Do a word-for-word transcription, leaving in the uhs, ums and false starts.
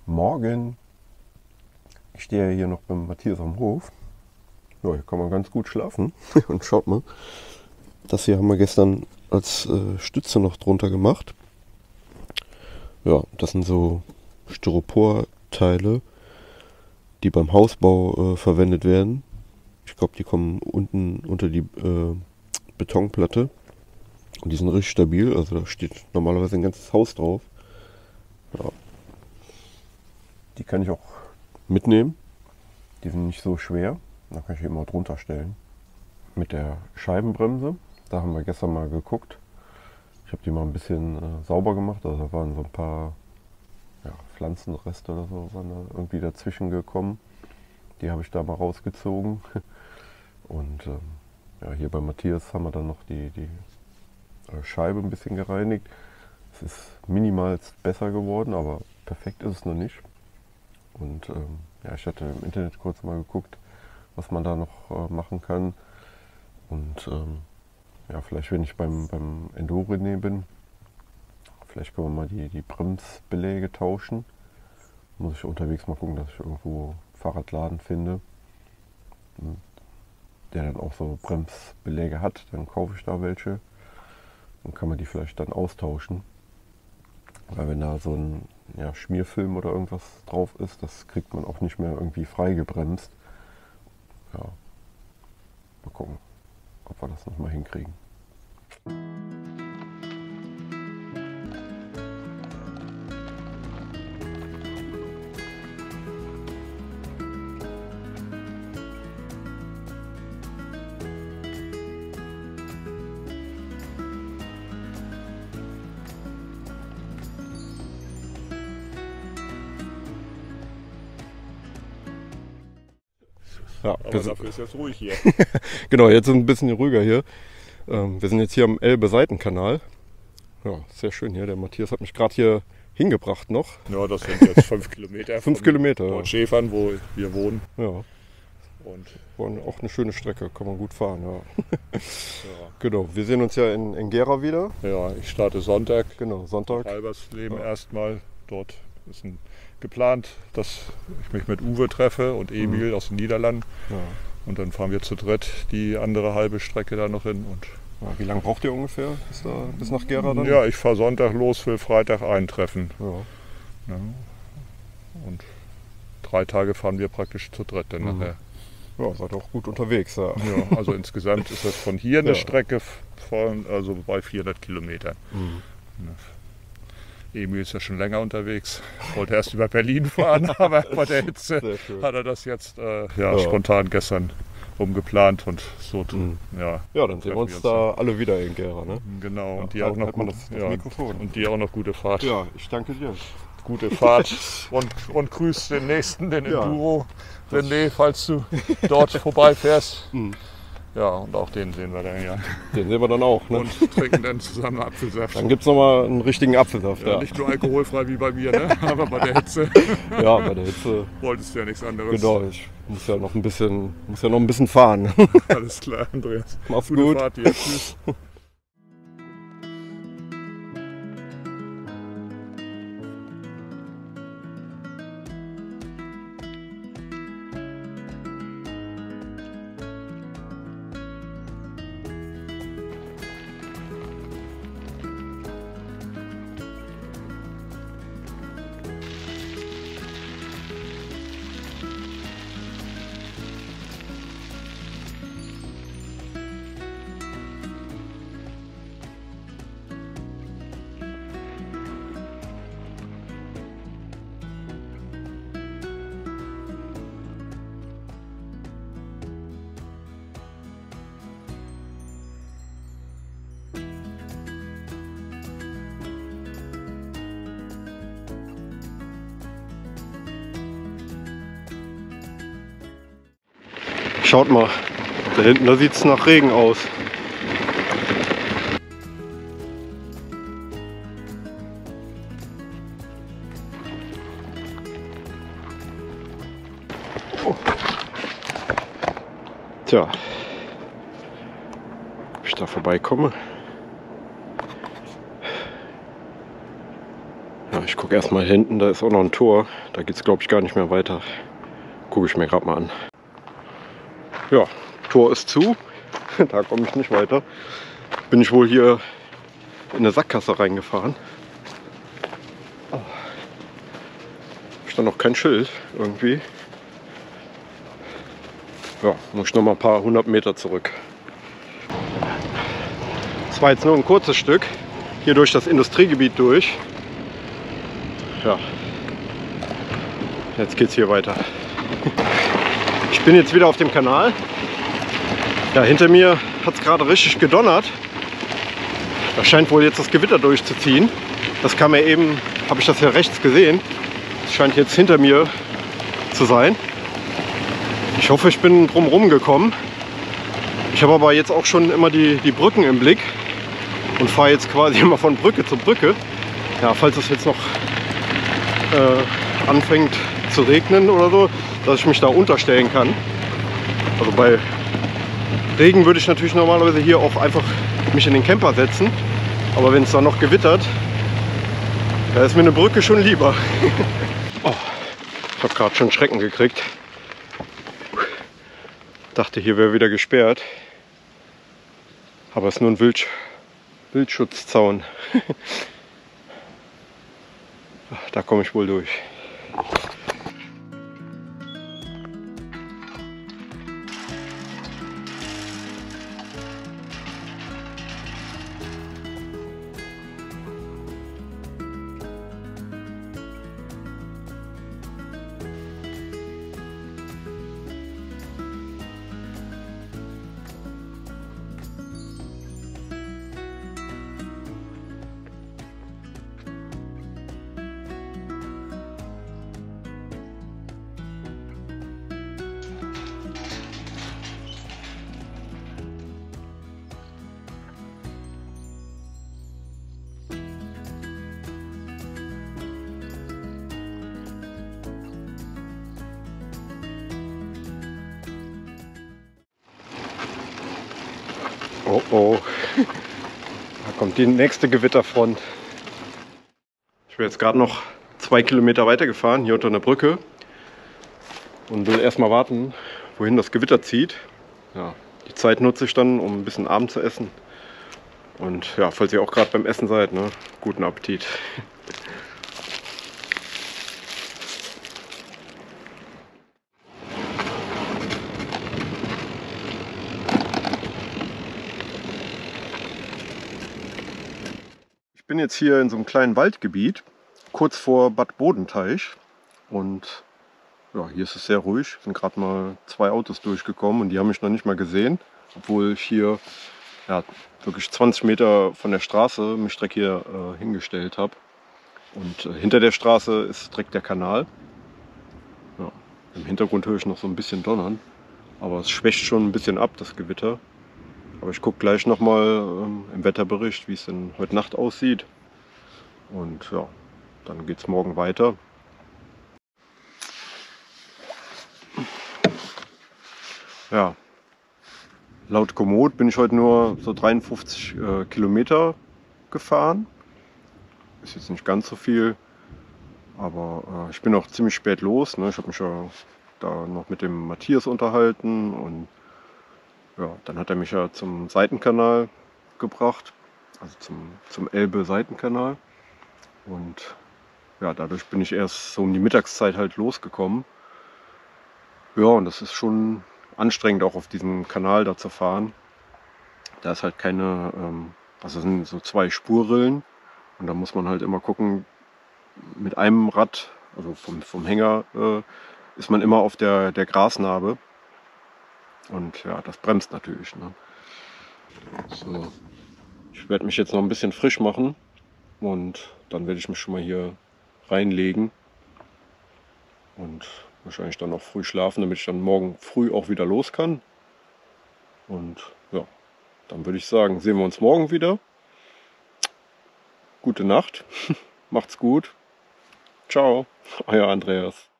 Morgen. Ich stehe ja hier noch beim Matthias am Hof. Ja, hier kann man ganz gut schlafen. Und schaut mal, das hier haben wir gestern als äh, Stütze noch drunter gemacht. Ja, das sind so Styroporteile, die beim Hausbau äh, verwendet werden. Ich glaube, die kommen unten unter die äh, Betonplatte. Und die sind richtig stabil. Also da steht normalerweise ein ganzes Haus drauf. Ja. Die kann ich auch mitnehmen. Die sind nicht so schwer. Da kann ich die immer drunter stellen. Mit der Scheibenbremse, da haben wir gestern mal geguckt. Ich habe die mal ein bisschen äh, sauber gemacht. Also da waren so ein paar ja, Pflanzenreste oder so waren da irgendwie dazwischen gekommen. Die habe ich da mal rausgezogen. Und ähm, ja, hier bei Matthias haben wir dann noch die, die äh, Scheibe ein bisschen gereinigt. Es ist minimalst besser geworden, aber perfekt ist es noch nicht. Und ähm, ja, ich hatte im Internet kurz mal geguckt, was man da noch äh, machen kann. Und ähm, ja, vielleicht wenn ich beim, beim Enduro-Rennen bin, vielleicht können wir mal die, die Bremsbeläge tauschen. Muss ich unterwegs mal gucken, dass ich irgendwo Fahrradladen finde, der dann auch so Bremsbeläge hat. Dann kaufe ich da welche. Dann kann man die vielleicht dann austauschen. Weil wenn da so ein ja, Schmierfilm oder irgendwas drauf ist, das kriegt man auch nicht mehr irgendwie frei gebremst. Ja, mal gucken, ob wir das nochmal hinkriegen. Ja, Aber dafür ist jetzt ruhig hier. Genau, jetzt ist ein bisschen ruhiger hier. Ähm, wir sind jetzt hier am Elbe-Seitenkanal. Ja, sehr schön hier. Der Matthias hat mich gerade hier hingebracht noch. Ja, das sind jetzt fünf Kilometer. Fünf Kilometer. Von Schäfern, wo wir wohnen. Ja. Und Und auch eine schöne Strecke, kann man gut fahren. Ja. ja. Genau, wir sehen uns ja in, in Gera wieder. Ja, ich starte Sonntag. Genau, Sonntag. Albersleben Ja. erstmal. Dort ist ein, geplant, dass ich mich mit Uwe treffe und Emil Mhm. aus den Niederlanden. Ja. Und dann fahren wir zu dritt die andere halbe Strecke da noch hin. Und Ja, wie lange braucht ihr ungefähr bis, da, bis nach Gera dann? ja, ich fahre Sonntag los, will Freitag eintreffen. Ja. Ja. Und drei Tage fahren wir praktisch zu dritt dann Mhm. nachher. Ja, seid auch gut unterwegs. Ja. Ja, also insgesamt ist das von hier eine Ja. Strecke von, also bei vierhundert Kilometern. Mhm. Emil ist ja schon länger unterwegs, wollte erst über Berlin fahren, aber bei der Hitze Sehr schön. hat er das jetzt äh, ja, Ja. spontan gestern umgeplant und so. Mhm. Ja, Ja, dann sehen wir uns da alle wieder in Gera. Ne? genau. Ja, Und die halt- auch noch halt mal gut, das- das ja, Mikrofon. und die auch noch gute Fahrt. Ja, ich danke dir. Gute Fahrt und, und grüß den nächsten, den Ja. Enduro, René, falls du dort vorbeifährst. Mhm. Ja, und auch den sehen wir dann ja. Den sehen wir dann auch. Ne? Und trinken dann zusammen Apfelsaft. Dann gibt es nochmal einen richtigen Apfelsaft. Ja, Ja, nicht nur alkoholfrei wie bei mir, ne? Aber bei der Hitze ja, bei der Hitze. wolltest du ja nichts anderes. Genau, ich muss ja noch ein bisschen, muss ja noch ein bisschen fahren. Alles klar, Andreas. Mach's Gute gut. Fahrt dir. Tschüss. Schaut mal, da hinten, da sieht es nach Regen aus. Oh. Tja, ob ich da vorbeikomme? Ja, Ich gucke erstmal hinten, da ist auch noch ein Tor. Da geht es, glaube ich, gar nicht mehr weiter. Gucke ich mir gerade mal an. Ja, Tor ist zu. Da komme ich nicht weiter. Bin ich wohl hier in eine Sackgasse reingefahren. Oh. Stand noch kein Schild irgendwie. Ja, muss ich noch mal ein paar hundert Meter zurück. Das war jetzt nur ein kurzes Stück. Hier durch das Industriegebiet durch. Ja. Jetzt geht's hier weiter. Ich bin jetzt wieder auf dem Kanal. Ja, hinter mir hat es gerade richtig gedonnert. Da scheint wohl jetzt das Gewitter durchzuziehen. Das kam ja eben, habe ich das ja rechts gesehen. Es scheint jetzt hinter mir zu sein. Ich hoffe, ich bin drumherum gekommen. Ich habe aber jetzt auch schon immer die, die Brücken im Blick und fahre jetzt quasi immer von Brücke zu Brücke. Ja, falls es jetzt noch äh, anfängt zu regnen oder so, dass ich mich da unterstellen kann. Also bei Regen würde ich natürlich normalerweise hier auch einfach mich in den Camper setzen. Aber wenn es dann noch gewittert, da ist mir eine Brücke schon lieber. Oh, ich habe gerade schon Schrecken gekriegt. Dachte, hier wäre wieder gesperrt. Aber es ist nur ein Wild Wildschutzzaun. Da komme ich wohl durch. Oh oh, da kommt die nächste Gewitterfront. Ich bin jetzt gerade noch zwei Kilometer weiter gefahren, hier unter einer Brücke. Und will erstmal warten, wohin das Gewitter zieht. Ja, die Zeit nutze ich dann, um ein bisschen Abend zu essen. Und ja, falls ihr auch gerade beim Essen seid, ne, guten Appetit. Ich bin jetzt hier in so einem kleinen Waldgebiet, kurz vor Bad Bodenteich. Und ja, hier ist es sehr ruhig. Es sind gerade mal zwei Autos durchgekommen und die haben mich noch nicht mal gesehen. Obwohl ich hier ja, wirklich zwanzig Meter von der Straße mich direkt hier äh, hingestellt habe. Und äh, hinter der Straße ist direkt der Kanal. Ja, im Hintergrund höre ich noch so ein bisschen donnern. Aber es schwächt schon ein bisschen ab, das Gewitter. Aber ich gucke gleich nochmal ähm, im Wetterbericht, wie es denn heute Nacht aussieht. Und ja, dann geht es morgen weiter. Ja, laut Komoot bin ich heute nur so dreiundfünfzig äh, Kilometer gefahren. Ist jetzt nicht ganz so viel, aber äh, ich bin auch ziemlich spät los. Ne? Ich habe mich ja da noch mit dem Matthias unterhalten und ja, dann hat er mich ja zum Seitenkanal gebracht, also zum, zum Elbe-Seitenkanal. Und ja, dadurch bin ich erst so um die Mittagszeit halt losgekommen. Ja, und das ist schon anstrengend, auch auf diesem Kanal da zu fahren. Da ist halt keine, ähm, also sind so zwei Spurrillen und da muss man halt immer gucken, mit einem Rad, also vom, vom Hänger, äh, ist man immer auf der, der Grasnarbe. Und ja, das bremst natürlich. Ne? So. Ich werde mich jetzt noch ein bisschen frisch machen und dann werde ich mich schon mal hier reinlegen und wahrscheinlich dann noch früh schlafen, damit ich dann morgen früh auch wieder los kann. Und ja, dann würde ich sagen, sehen wir uns morgen wieder. Gute Nacht, macht's gut. Ciao, euer Andreas.